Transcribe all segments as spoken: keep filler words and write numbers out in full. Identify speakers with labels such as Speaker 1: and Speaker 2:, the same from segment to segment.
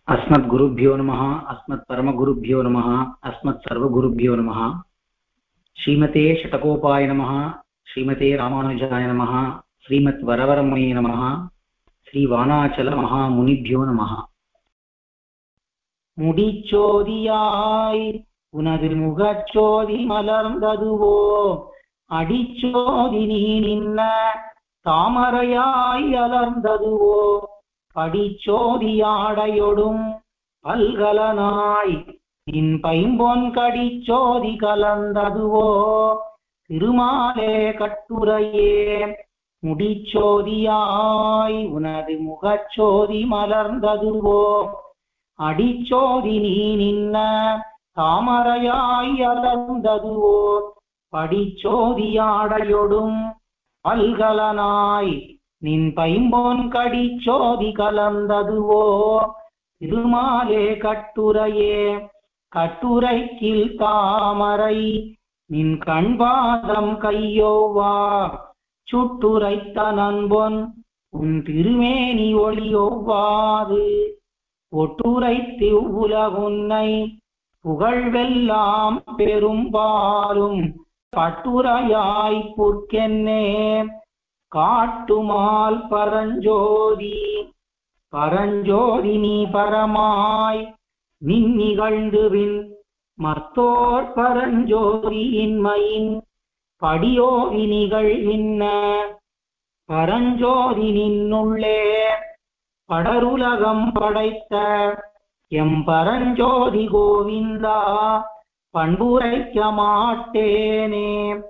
Speaker 1: अस्मद्गुरुभ्यो नमः। अस्मत्परमगुरुभ्यो नमः। अस्मत्सर्वगुरुभ्यो नमः। श्रीमते शतकोपाय नमः। श्रीमते रामानुजाय नमः। श्रीमद्वरवरमुने नमः। श्रीवाणाचलमहामुनिभ्यो नमः. முடிச்சோதியாய் உனது முகச்சோதி மலர்ந்ததுவோ, அடிச்சோதி நீ நின்ன தாமரையாய் அலர்ந்ததுவோ, படிச்சோதியாடையொடும் பல்கலனாய் நின் பைம்பொன் கடிச்சோதி கலந்ததுவோ, திருமாலே கட்டுரையே. முடிச்சோதியாய் உனது முகச்சோதி மலர்ந்ததுவோ, அடிச்சோதி நீ நின்ன தாமரையாய் அலர்ந்ததுவோ, படிச்சோதியாடையொடும் பல்கலனாய் நின் பைம்பொன் கடிச்சோதி கலந்ததுவோ, திருமாலே கட்டுரையே. கட்டுரைக்கில் தாமரை நின் கண்பாதம் கையோவா, சுட்டுரைத்த நண்பொன் உன் திருமேனி ஒளியோவாது, ஒட்டுரைத்து உலகுன்னை புகழ்வெல்லாம் பெரும்பாலும் பட்டுரையாய் புற்கென்னே. காட்டுமால் பரஞ்சோதி பரஞ்சோதி நீ பரமாய் நின் நிகழ்ந்துவின் மத்தோர் பரஞ்சோதியின்மையின் படியோதி நிகழ்கின்ற பரஞ்சோதி நின்னுள்ளே. படருலகம் படைத்த எம் பரஞ்சோதி கோவிந்தா, பண்புரைக்க மாட்டேனே.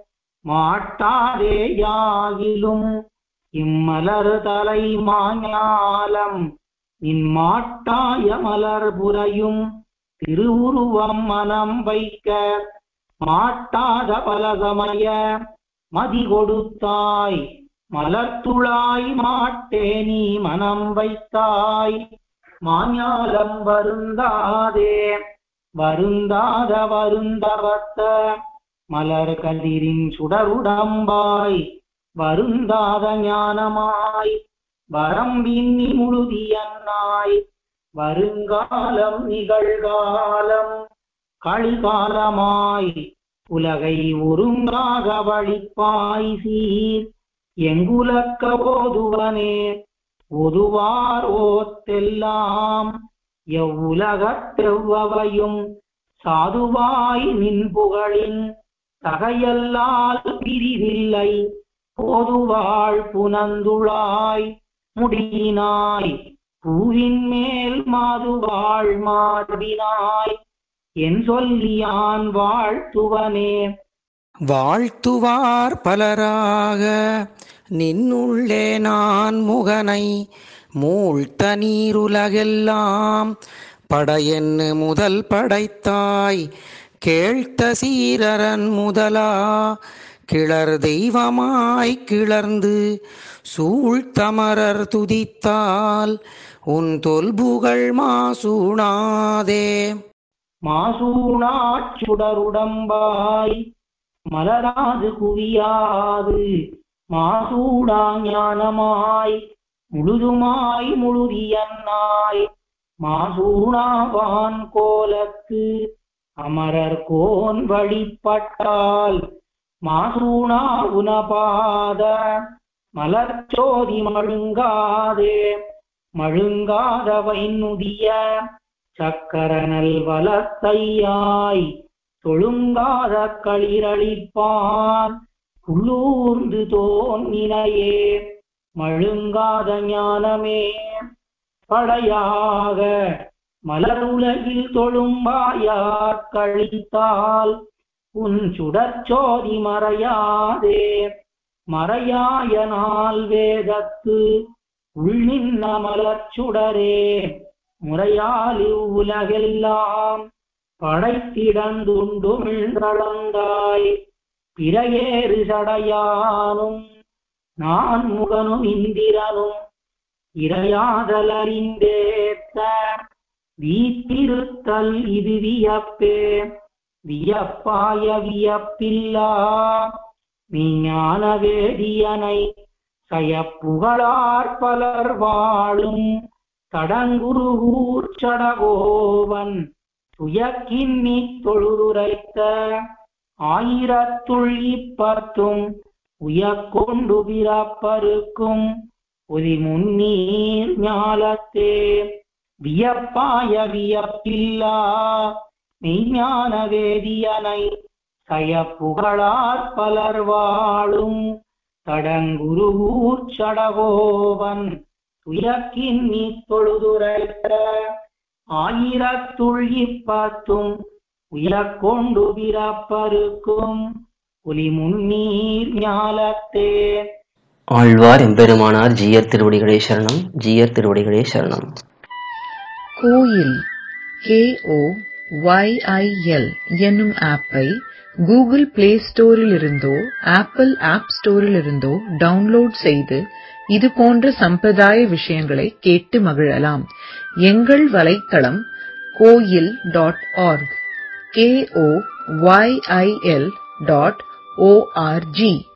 Speaker 1: மாட்டாதே யாகிலும் இம்மலர் தலை மாஞாலம், நின் மாட்டாய மலர் புரையும் திருவுருவம் மனம் வைக்க, மாட்டாத பலகமய மதி கொடுத்தாய் மலர்த்துழாய் மாட்டே நீ மனம் வைத்தாய். மாஞாலம் வருந்தாதே வருந்தாத வருந்தவத்த மலர் கதிரின் சுடருடம்பாய், வருந்தாத ஞானமாய் வரம்பின்னி முழுதியன்னாய். வருங்காலம் நிகழ்காலம் கழிகாலமாய் உலகை ஒருங்காக வழிப்பாய் சீர். எங்குலக்க ஓதுவனே ஒதுவார் ஓத்தெல்லாம், எவ்வுலகத்தெவ்வவையும் சாதுவாய் நின் புகழின் தகையல்லால் பிரிதில்லை. போதுவாள் புனந்துழாய் முடியினாய், பூவின் மேல் மாதுவாள் மார்பினாய், என் சொல்லியான் வாழ்த்துவனே.
Speaker 2: வாழ்த்துவார் பலராக நின்னுள்ளே நான் முகனை, மூழ்த்த நீருலகெல்லாம் படையென்னு முதல் படைத்தாய். கேழ்த்த சீரரன் முதலா கிளர் தெய்வமாய் கிளர்ந்து, சூழ்த்தமரர் துதித்தால் உன் தொல்புகழ் மாசூணாதே.
Speaker 1: மாசூணாச் சுடருடம்பாய் மலராது குவியாது, மாசூடா ஞானமாய் முழுதுமாய் முழுதியன்னாய். மாசூணாவான் கோலத்து அமரர் கோன் வழிபட்டால், மாசூணா உனபாத மலர்ச்சோதி மழுங்காதே. மழுங்காதவை நுதிய சக்கரனல் வலத்தையாய், தொழுங்காத களிரளிப்பான் உள்ளூர்ந்து தோன்னினையே. மழுங்காத ஞானமே படையாக மலருலகில் தொழும்பாயார் கழித்தால், உன் சுடற்சோதி மறையாதே. மறையாய நாள் வேதத்து உள்நின்ன மலர்ச்சுடரே, முறையால் இவ்வுலகெல்லாம் படைத்திடந்துண்டுமிழ்ந்தளந்தாய். பிறையேறு சடையானும் நான் முகனும் இந்திரனும் இறையாதலறிந்தேத்த, வீத்திருத்தல் இது வியப்பே. வியப்பாய வியப்பில்லா விஞ்ஞான வேதியனை, கயப்புகழார் பலர் வாழும் தடங்குருகூர் சடகோவன் துயக்கின்னி தொழுதுரைத்த ஆயிரத்துள் இப்பத்தும் உயக்கொண்டு பிறப்பருக்கும் ஒதி முன்னீர் ஞாலத்தே வியப்பாய வியப்பில்லா மெய்ஞான வேதியனை கயப்புகழார் பலர் வாழும் தடங்குருகூர் சடகோவன் துயக்கின்னி தொழுதுரைத்த ஆயிரத்துள் இப்பத்தும் உயக்கொண்டு பிறப்பருக்கும் ஒலி முன்னீர் ஞாலத்தே.
Speaker 3: ஆழ்வார் எம்பெருமானார் ஜீயர் திருவடிகளே சரணம். ஜீயர் திருவடிகளே சரணம்.
Speaker 4: Koyil K O Y I L என்னும் ஆப்பை கூகுள் பிளே ஸ்டோரில் இருந்தோ ஆப்பிள் ஆப் ஸ்டோரில் இருந்தோ டவுன்லோட் செய்து இது போன்ற சம்பிரதாய விஷயங்களை கேட்டு மகிழலாம். எங்கள் வலைத்தளம் Koyil dot org K O Y I L dot O R G